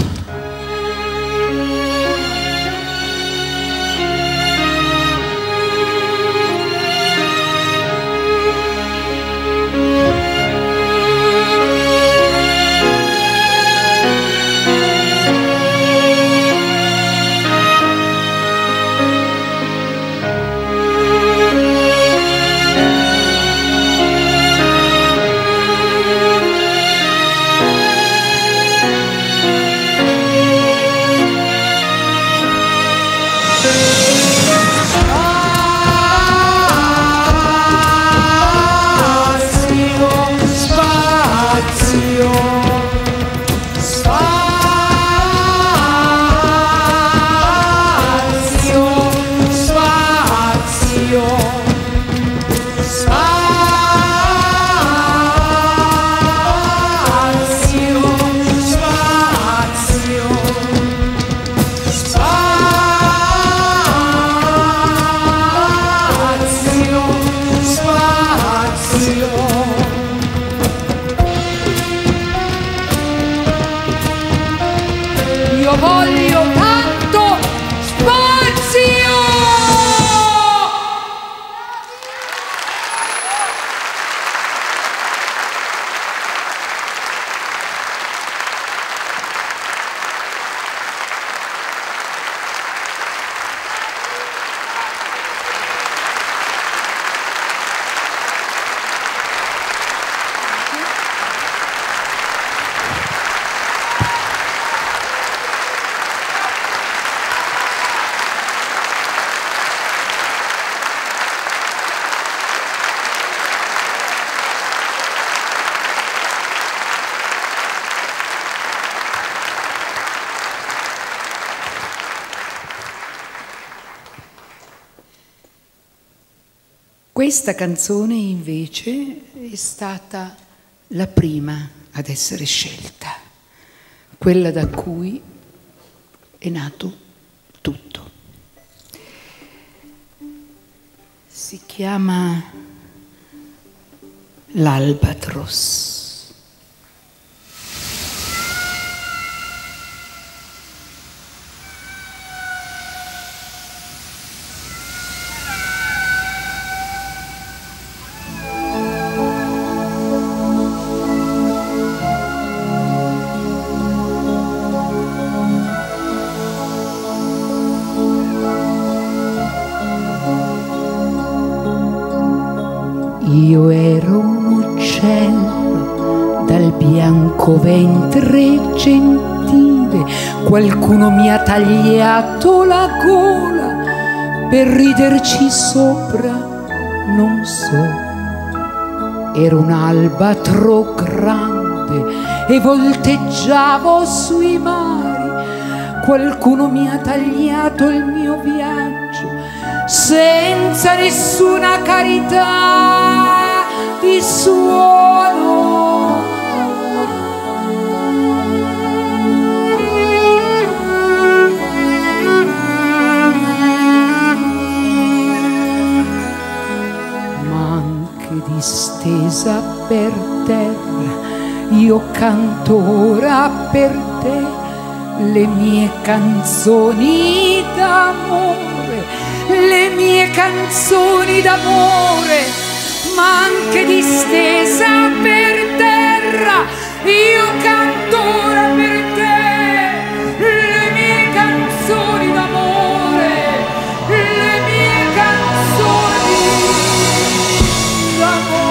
Io voglio tanto spazio! Questa canzone invece è stata la prima ad essere scelta, quella da cui è nato tutto. Si chiama L'Albatros. Io ero un uccello dal bianco ventre gentile, qualcuno mi ha tagliato la gola per riderci sopra, non so. Ero un albatro grande e volteggiavo sui mari, qualcuno mi ha tagliato il mio viaggio senza nessuna carità di suono. Ma anche distesa per terra io canto ora per te le mie canzoni d'amore, le mie canzoni d'amore, ma anche distesa per terra io canto ora per te le mie canzoni d'amore, le mie canzoni d'amore.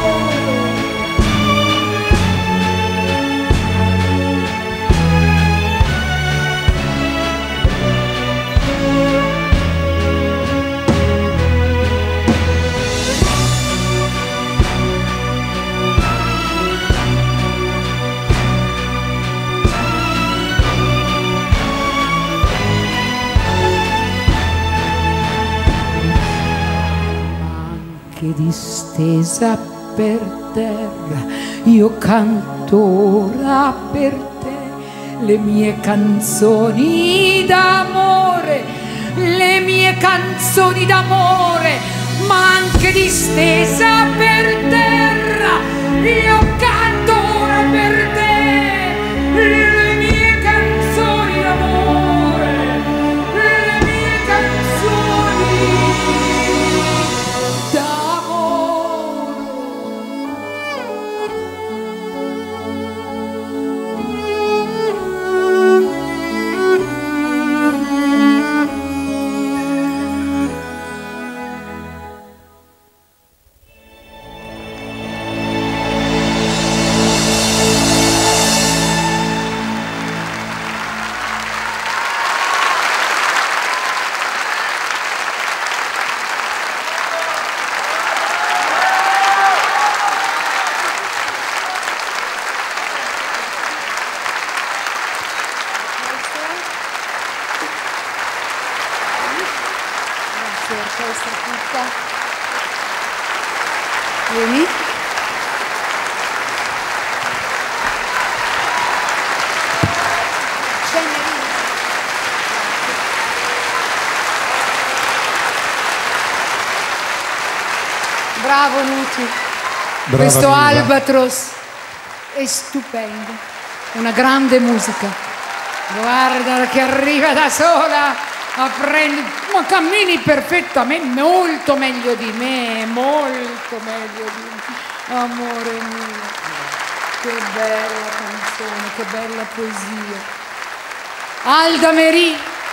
Che distesa per terra io canto ora per te le mie canzoni d'amore, le mie canzoni d'amore, ma anche distesa per terra io canto ora per te le mie canzoni d'amore, le mie canzoni d'amore. Orchestra tutta. Vieni. C'è Marina. Bravo Nuti. Brava Questo Viva. Albatros è stupendo, una grande musica. Guarda che arriva da sola. Ma cammini perfettamente, molto meglio di me, molto meglio di me, amore mio. Che bella canzone, che bella poesia. Alda Merì.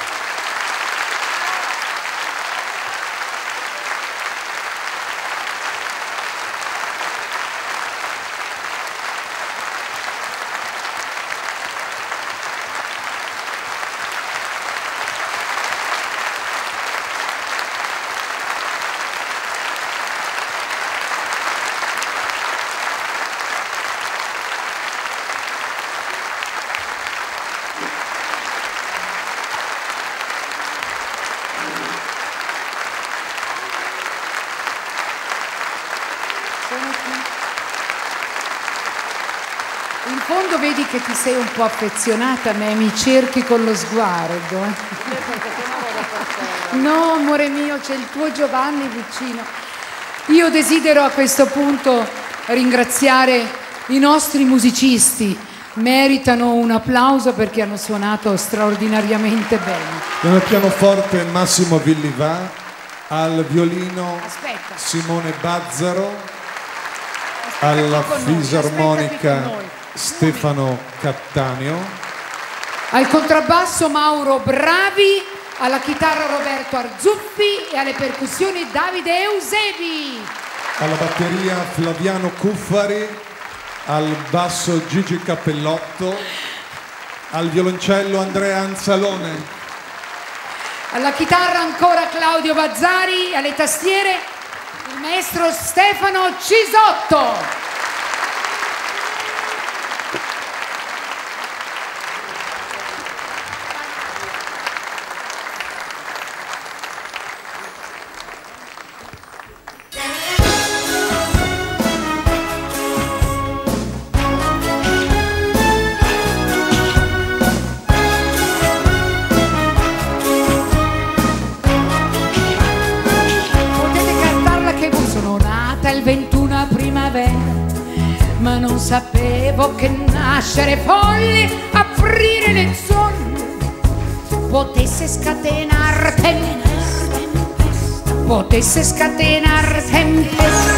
In fondo vedi che ti sei un po' affezionata a me, mi cerchi con lo sguardo. No, amore mio, c'è il tuo Giovanni vicino. Io desidero a questo punto ringraziare i nostri musicisti. Meritano un applauso perché hanno suonato straordinariamente bene. Al pianoforte Massimo Villivà, al violino Aspetta. Simone Bazzaro, alla fisarmonica Stefano Cattaneo, al contrabbasso Mauro Bravi, alla chitarra Roberto Arzuffi e alle percussioni Davide Eusebi. alla batteria Flaviano Cuffari, al basso Gigi Cappellotto, al violoncello Andrea Anzalone, alla chitarra ancora Claudio Bazzari, alle tastiere il maestro Stefano Cisotto. Il 21 a primavera, ma non sapevo che nascere folle, aprire le zolle, potesse scatenar tempesta, potesse scatenar tempesta.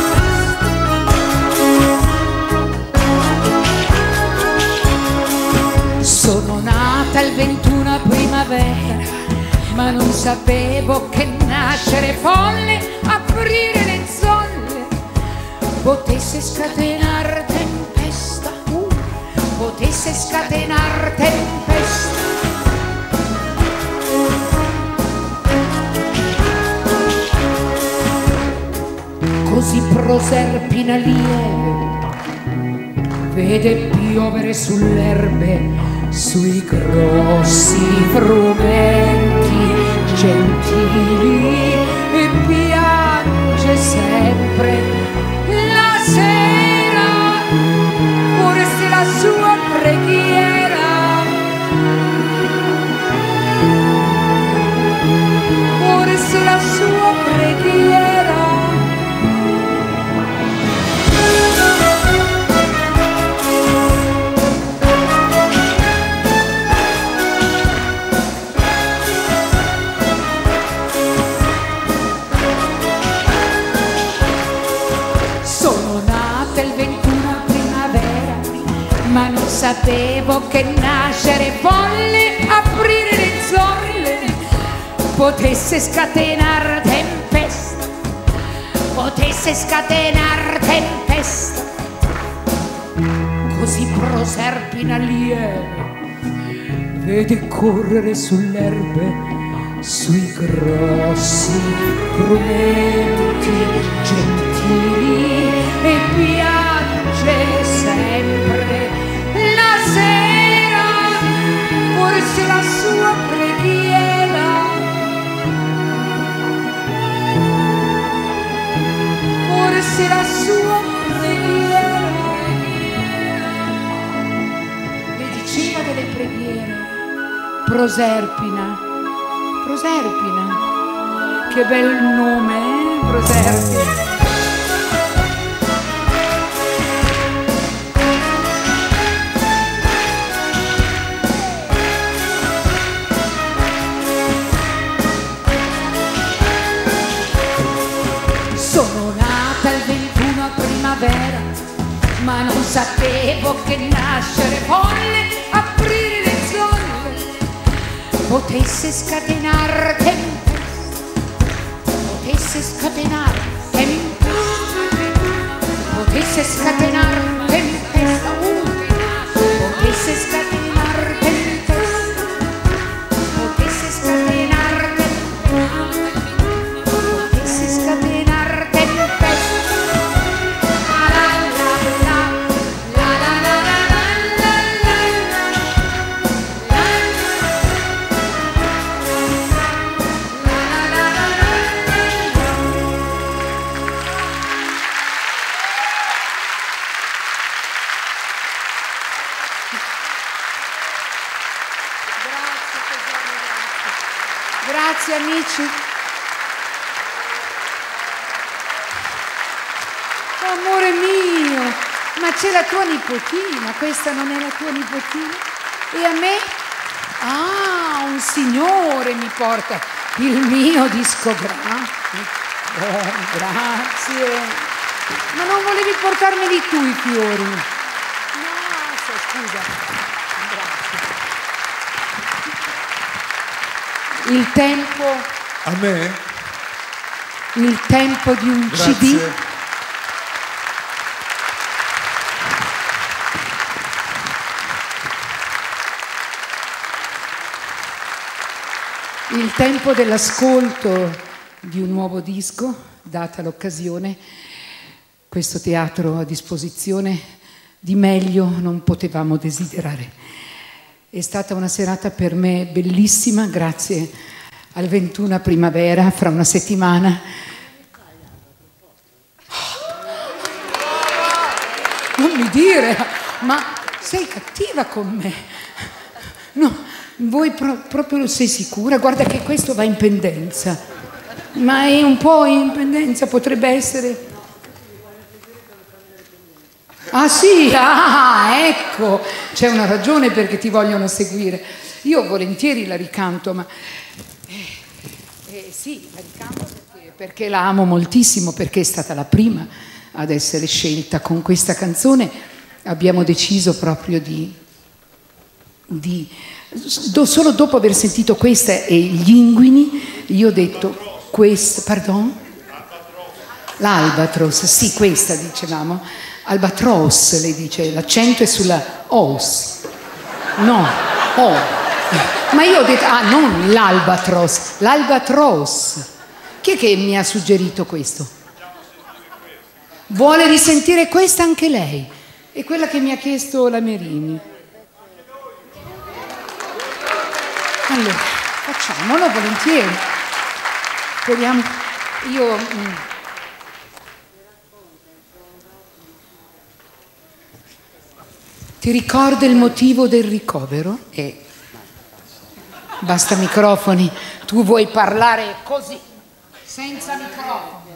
Sono nata il 21 a primavera, ma non sapevo che nascere folle, aprire le zolle, potesse scatenar tempesta, potesse scatenar tempesta. Così Proserpina lieve vede piovere sull'erbe, sui grossi frumenti gentili, e piange sempre la sera, pure se la sua preghiera, pure se la sua preghiera. Ma non sapevo che nascere folle, aprire le zolle, potesse scatenar tempesta, potesse scatenar tempesta. Così Proserpina lieve vede correre sull'erbe, sui grossi frumenti gentili, e piange sempre la sera, forse la sua preghiera, forse la sua preghiera. Le diceva delle preghiere Proserpina. Proserpina, che bel nome, Proserpina. Sono nata il 21 a primavera, ma non sapevo che nascere folle, aprire le zolle, potesse scatenar tempesta, potesse scatenar tempesta, potesse scatenar tempesta, potesse scatenar tempesta, potesse scatenar tempesta, potesse scatenar tempesta. Grazie amici. Amore mio, ma c'è la tua nipotina, questa non è la tua nipotina? E a me? Ah, un signore mi porta il mio discografico. Grazie. Ma non volevi portarmeli tu i fiori? No, scusa. Grazie. Il tempo... A me? Il tempo di un Grazie. CD il tempo dell'ascolto di un nuovo disco, data l'occasione, questo teatro a disposizione, di meglio non potevamo desiderare. È stata una serata per me bellissima, grazie al 21 Primavera, fra una settimana. Non mi dire, ma sei cattiva con me. No, voi proprio sei sicura? Guarda che questo va in pendenza. Ma è un po' in pendenza, potrebbe essere... Ah sì, ecco, c'è una ragione perché ti vogliono seguire. Io volentieri la ricanto, ma... sì, la ricanto perché la amo moltissimo, perché è stata la prima ad essere scelta. Con questa canzone abbiamo deciso proprio solo dopo aver sentito questa e gli inguini, io ho detto questa, pardon? L'Albatros, sì, questa dicevamo. Albatros, lei dice, l'accento è sulla os. No, o. Ma io ho detto, non l'Albatros, l'Albatros. Chi è che mi ha suggerito questo? Vuole risentire questa anche lei? È quella che mi ha chiesto la Merini. Allora, facciamolo volentieri. Speriamo. Io... Ti ricorda il motivo del ricovero? Basta microfoni. Tu vuoi parlare così, senza microfoni.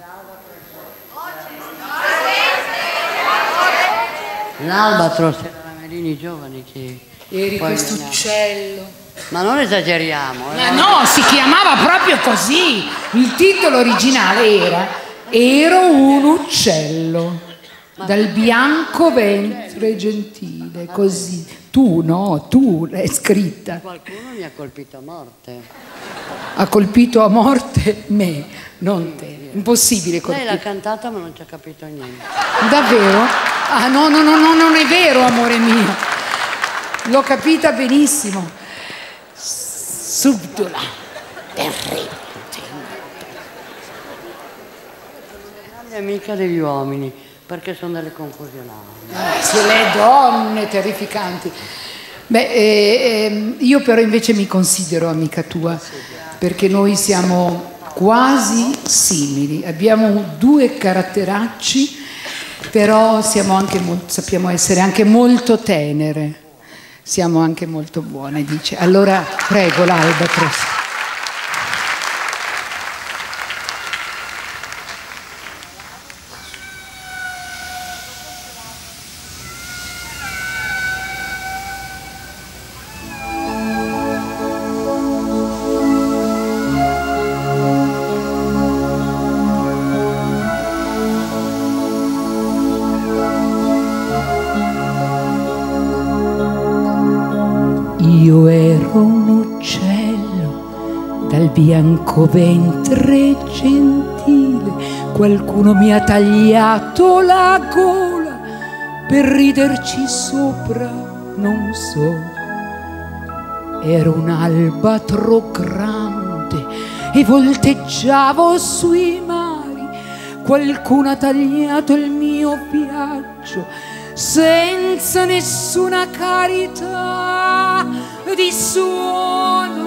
L'Albatros era la Merini giovane che... Eri questo uccello. Ma non esageriamo. Ma no, si chiamava proprio così. Il titolo originale era Ero un uccello dal bianco ventre gentile, così. Tu no, tu l'hai scritta. Qualcuno mi ha colpito a morte. Ha colpito a morte me, non te. Impossibile colpire. Lei l'ha cantata ma non ci ha capito niente. Davvero? Ah no, non è vero, amore mio. L'ho capita benissimo. Subdola, terribile. Grande amica degli uomini, perché sono delle confusionali. Sì, le donne terrificanti. Beh, io però invece mi considero amica tua, perché noi siamo quasi simili. Abbiamo due caratteracci, però siamo anche sappiamo essere anche molto tenere. Siamo anche molto buone, dice. Allora, prego, l'Albatros. Io ero un uccello dal bianco ventre gentile, qualcuno mi ha tagliato la gola per riderci sopra, non so. Ero un albatro grande e volteggiavo sui mari, qualcuno ha tagliato il mio viaggio senza nessuna carità di suono.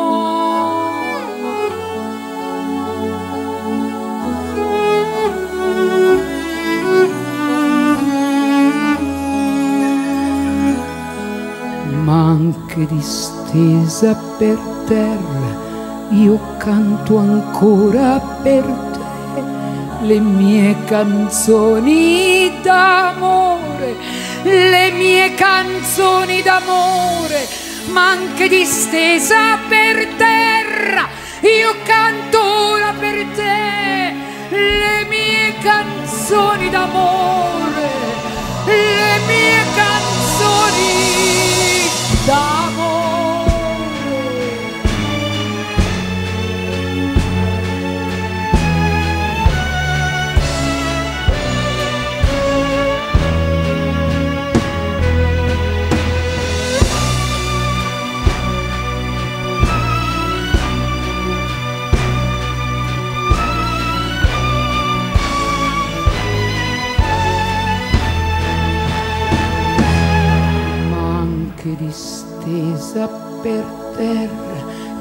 Ma anche distesa per terra io canto ancora per te le mie canzoni d'amore, le mie canzoni d'amore, ma anche distesa per terra io canto ora per te le mie canzoni d'amore, le mie canzoni d'amore.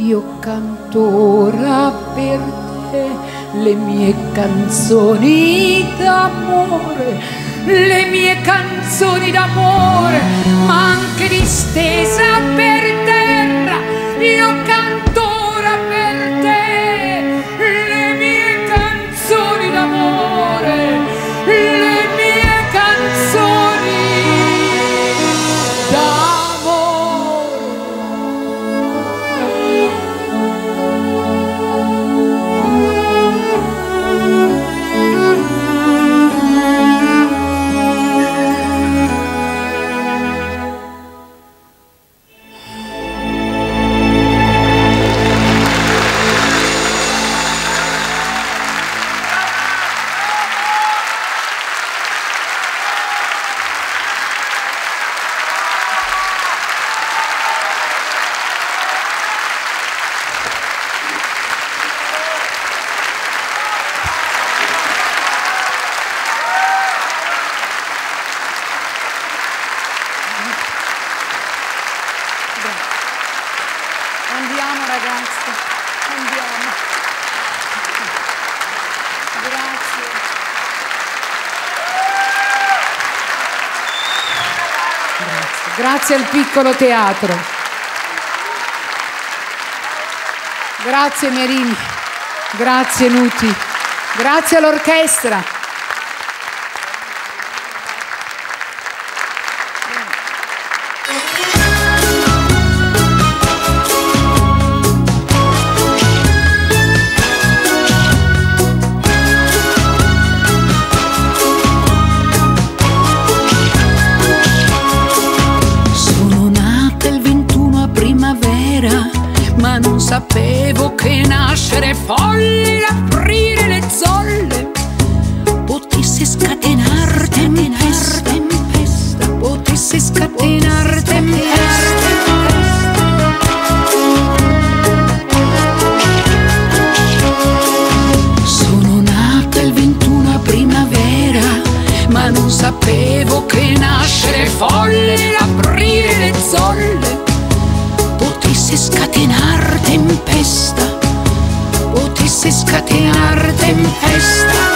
io canto ora per te le mie canzoni d'amore, le mie canzoni d'amore, ma anche distesa per terra, io canto ora per te le mie canzoni d'amore, le mie canzoni d'amore. Andiamo ragazzi, andiamo. Grazie. Grazie al piccolo teatro. Grazie Merini, grazie Nuti, grazie all'orchestra. Ma non sapevo che nascere folle, aprire le zolle, potesse scatenar tempesta, potesse scatenar tempesta. Sono nata il 21 a primavera, ma non sapevo che nascere folle, aprire le zolle, potesse scatenar tempesta, potesse scatenar tempesta.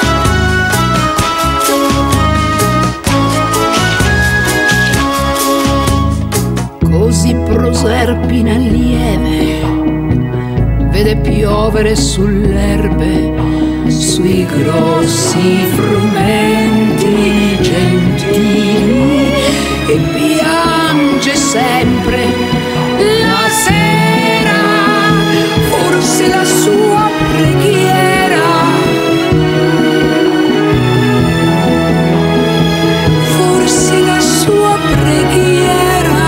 Così Proserpina lieve vede piovere sull'erbe, sui grossi frumenti gentili, e piange sempre la sera, forse la sua preghiera, forse la sua preghiera.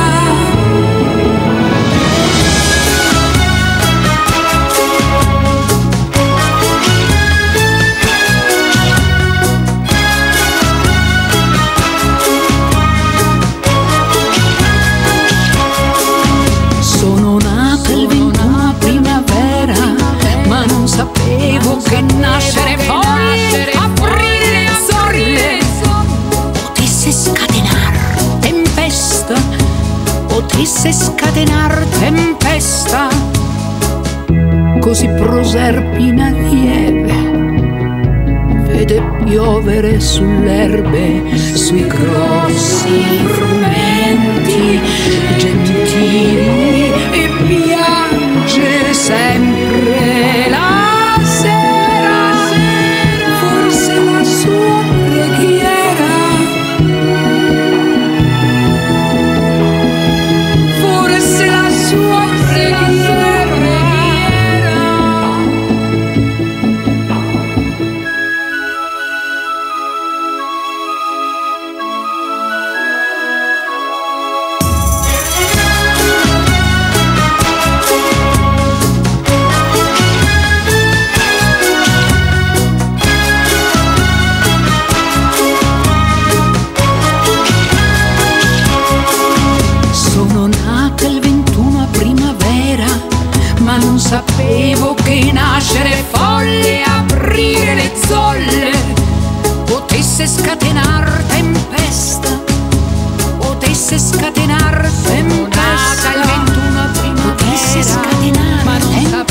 Sapevo che nascere folle, aprire le zolle, potesse scatenar tempesta, potesse scatenar tempesta. Così Proserpina lieve vede piovere sull'erbe, sui grossi frumenti gentili, e piange sempre la sua preghiera, forse la sua preghiera. Sapevo che nascere folle, aprire le zolle, potesse scatenar tempesta, potesse scatenar tempesta. Il 21 prima potesse ma non saprà